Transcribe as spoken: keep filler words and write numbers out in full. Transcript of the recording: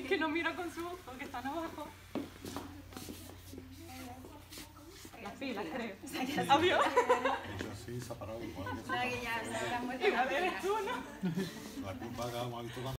Es que no mira con su ojo, que están abajo. Las pilas, creo. ¿Adiós? Eso sí, se ha parado igual. Ya, ya, se habrá muerto. A ver, tú, ¿no? La culpa que hemos visto